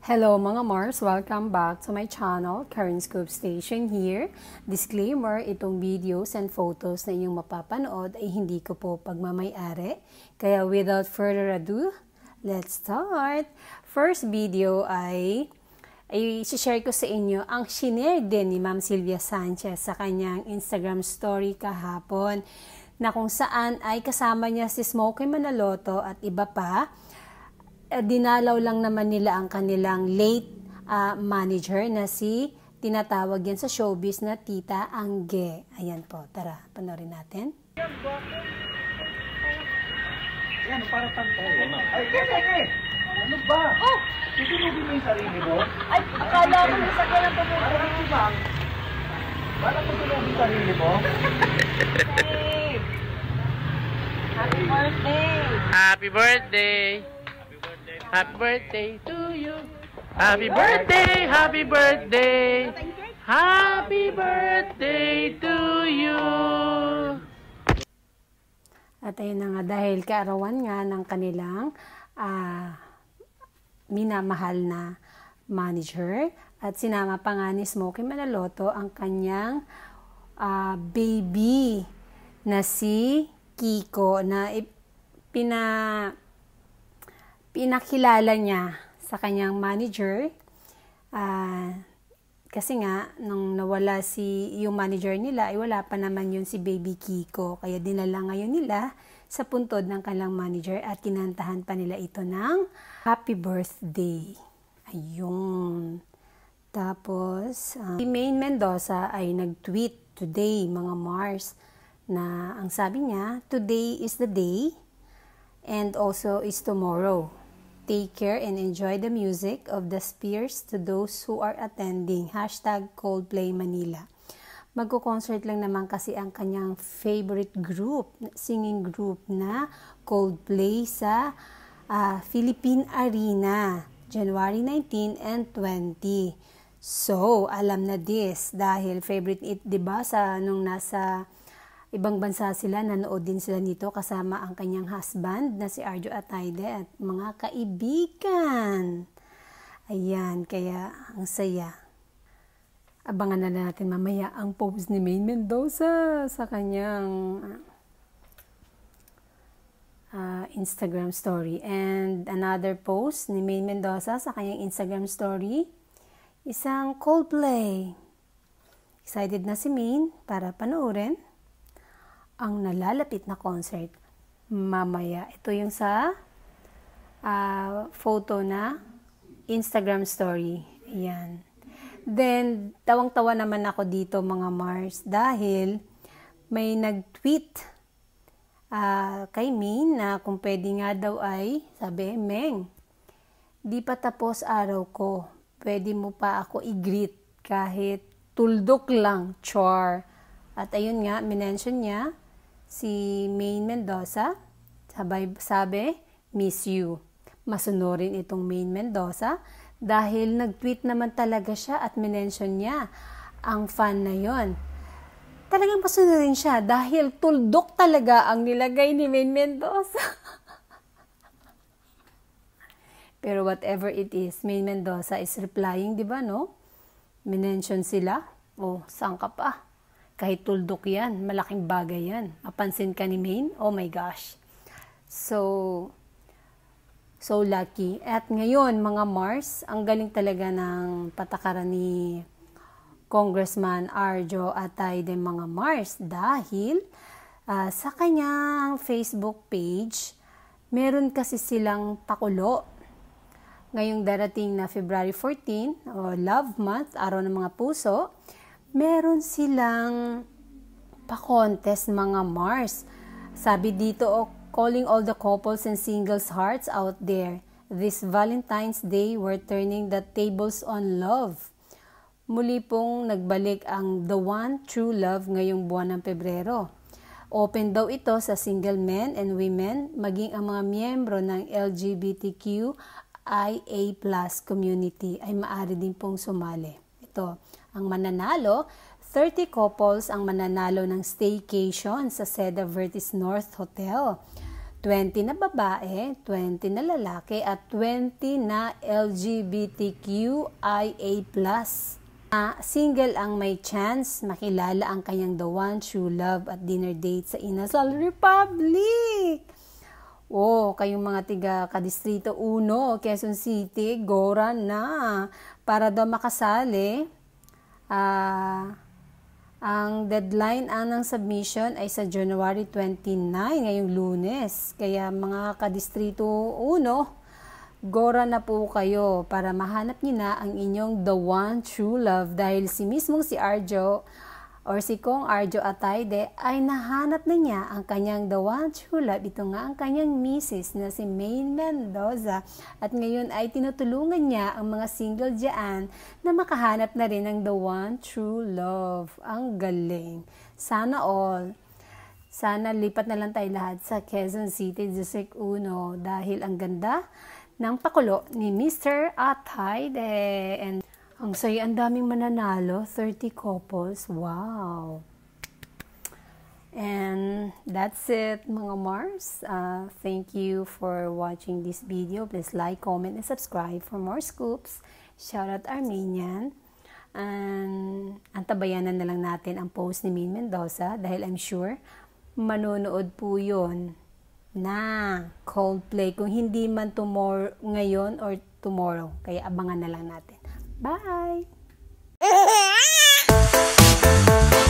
Hello mga Mars! Welcome back to my channel, Karen Scoop Station here. Disclaimer, itong videos and photos na inyong mapapanood ay hindi ko po pagmamay-ari. Kaya without further ado, let's start! First video ay share ko sa inyo ang shinare din ni Ma'am Sylvia Sanchez sa kanyang Instagram story kahapon na kung saan ay kasama niya si Smokey Manaloto at iba pa. Dinalaw lang naman nila ang kanilang late manager na si tinatawag yan sa showbiz na Tita Angge. Ayan po, tara, panoorin natin. Yan, para pantay. Ay, kaya. Ano ba? Oh! Titinugin mo yung sarili mo? Ay, akala ko yung sakyan ang tumutuloy. Parang si Ma'am. Parang titinugin yung sarili mo? Hey! Happy birthday! Happy birthday! Happy birthday to you! Happy birthday! Happy birthday! Happy birthday to you! At ayun na nga, dahil kaarawan nga ng kanilang minamahal na manager at sinama pa nga ni Smokey Manaloto ang kanyang baby na si Kiko na pinakilala niya sa kanyang manager kasi nga nung nawala yung manager nila ay wala pa naman yun si baby Kiko, kaya dinala ngayon nila sa puntod ng kanilang manager at kinantahan pa nila ito ng happy birthday. Ayun. Tapos si Maine Mendoza ay nag-tweet today mga Mars na ang sabi niya, today is the day and also is tomorrow. Take care and enjoy the music of the Spears to those who are attending. #Coldplay Manila. Magko-concert lang naman kasi ang kanyang favorite group, singing group na Coldplay sa Philippine Arena, January 19 and 20. So, alam na this dahil favorite it, 'di ba, sa nung nasa ibang bansa sila, nanood din sila nito kasama ang kanyang husband na si Arjo Atayde at mga kaibigan. Ayan, kaya ang saya. Abangan na natin mamaya ang post ni Maine Mendoza sa kanyang Instagram story. And another post ni Maine Mendoza sa kanyang Instagram story, isang Coldplay. Excited na si Maine para panoorin ang nalalapit na concert mamaya. Ito yung sa photo na Instagram story. Ayan. Then, tawang-tawa naman ako dito mga Mars dahil may nag-tweet kay Maine na kung pwede nga daw ay, sabi, Meng, di pa tapos araw ko. Pwede mo pa ako i-greet kahit tuldok lang, char. At ayun nga, minention niya si Maine Mendoza, sabi, miss you. Masunurin itong Maine Mendoza dahil nag-tweet naman talaga siya at minention niya ang fan na yon. Talagang masunurin siya dahil tuldok talaga ang nilagay ni Maine Mendoza. Pero whatever it is, Maine Mendoza is replying, di ba, no? Minention sila. Oh, saan ka pa? Kahit tuldok yan, malaking bagay yan. Mapansin ka ni Maine? Oh my gosh. So lucky. At ngayon, mga Mars, ang galing talaga ng patakaran ni Congressman Arjo Atayde, mga Mars, dahil sa kanyang Facebook page, meron kasi silang pakulo. Ngayong darating na February 14, o Love Month, Araw ng Mga Puso, meron silang pa-contest mga Mars. Sabi dito, calling all the couples and singles hearts out there. This Valentine's Day, we're turning the tables on love. Muli pong nagbalik ang The One True Love ngayong buwan ng Pebrero. Open daw ito sa single men and women, maging ang mga miyembro ng LGBTQIA+ community ay maaari din pong sumali. Ito, ang mananalo, 30 couples ang mananalo ng staycation sa Seda Vertis North Hotel. 20 na babae, 20 na lalaki, at 20 na LGBTQIA+. Single ang may chance makilala ang kanyang the one true love at dinner date sa Inasal Republic. Kayong mga tiga Kadistrito 1, Quezon City, gora na. Para daw makasali, ang deadline ng submission ay sa January 29, ngayong Lunes. Kaya mga Kadistrito 1, gora na po kayo para mahanap niyo na ang inyong the one true love dahil si Arjo or si Kong Arjo Atayde ay nahanap na niya ang kanyang the one true love. Ito nga ang kanyang misis na si Maine Mendoza at ngayon ay tinutulungan niya ang mga single dyan na makahanap na rin ng the one true love. Ang galing. Sana all. Sana lipat na lang tayo lahat sa Quezon City District 1 dahil ang ganda ng pakulo ni Mr. Atayde. And ang saya, ang daming mananalo, 30 couples. Wow! And that's it, mga Mars. Thank you for watching this video. Please like, comment, and subscribe for more scoops. Shout out Armenian. And antabayanan na lang natin ang post ni Maine Mendoza dahil I'm sure manonood po yun na Coldplay. Kung hindi man tomorrow, ngayon or tomorrow. Kaya abangan na lang natin. Bye!